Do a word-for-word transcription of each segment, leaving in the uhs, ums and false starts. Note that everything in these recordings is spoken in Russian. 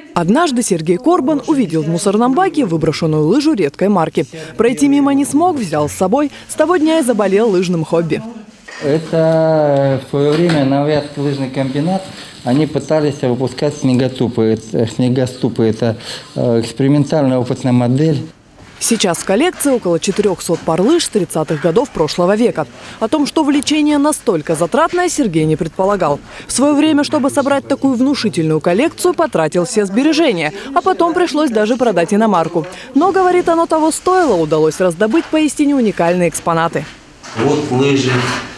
Однажды Сергей Корбан увидел в мусорном баке выброшенную лыжу редкой марки. Пройти мимо не смог, взял с собой. С того дня и заболел лыжным хобби. Это в свое время Новоярский лыжный комбинат. Они пытались выпускать снегоступы. Снегоступы – это экспериментальная опытная модель. Сейчас в коллекции около четырёхсот пар лыж с тридцатых годов прошлого века. О том, что влечение настолько затратное, Сергей не предполагал. В свое время, чтобы собрать такую внушительную коллекцию, потратил все сбережения. А потом пришлось даже продать иномарку. Но, говорит, оно того стоило, удалось раздобыть поистине уникальные экспонаты. Вот лыжи.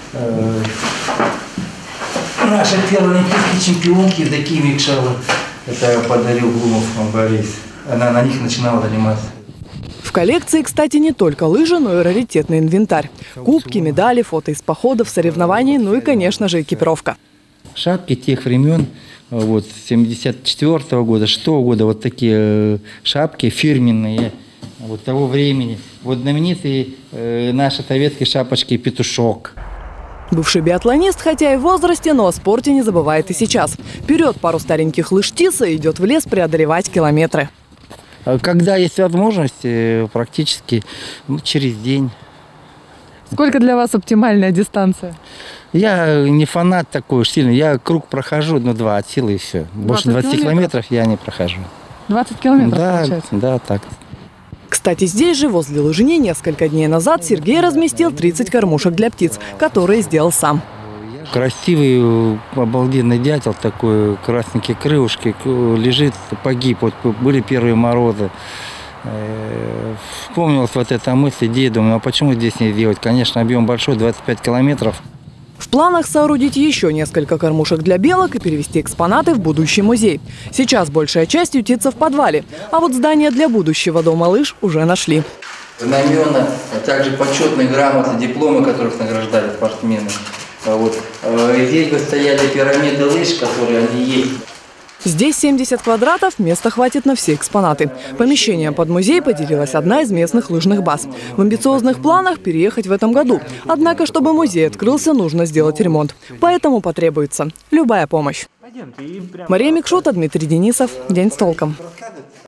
Наша первая олимпийская чемпионка Евдокия Микшава. Это подарил Глумов Борис. Она на них начинала заниматься. В коллекции, кстати, не только лыжи, но и раритетный инвентарь. Кубки, медали, фото из походов, соревнований, ну и, конечно же, экипировка. Шапки тех времен, вот, семьдесят четвёртого года, шестого года, вот такие шапки фирменные, вот того времени. Вот знаменитые э, наши советские шапочки «Петушок». Бывший биатлонист, хотя и в возрасте, но о спорте не забывает и сейчас. Берет пару стареньких лыж Тиса и идет в лес преодолевать километры. Когда есть возможность, практически через день. Сколько для вас оптимальная дистанция? Я не фанат такой уж сильный. Я круг прохожу, ну, два от силы и все. Больше двадцати километров я не прохожу. двадцать километров, да, получается? Да, так. Кстати, здесь же, возле лыжни, несколько дней назад Сергей разместил тридцать кормушек для птиц, которые сделал сам. Красивый, обалденный дятел такой, красненькие крылышки, лежит, погиб. Вот были первые морозы. Вспомнилась вот эта мысль, идея, думаю, а почему здесь не сделать? Конечно, объем большой, двадцать пять километров. В планах соорудить еще несколько кормушек для белок и перевести экспонаты в будущий музей. Сейчас большая часть ютится в подвале, а вот здание для будущего дома лыж уже нашли. Знамена, а также почетные грамоты, дипломы, которых награждали спортсмены. Вот. Здесь бы стояли пирамиды лыж, которые они есть. Здесь семьдесят квадратов, места хватит на все экспонаты. Помещение под музей поделилась одна из местных лыжных баз. В амбициозных планах переехать в этом году. Однако, чтобы музей открылся, нужно сделать ремонт. Поэтому потребуется любая помощь. Мария Микшута, Дмитрий Денисов. День с толком.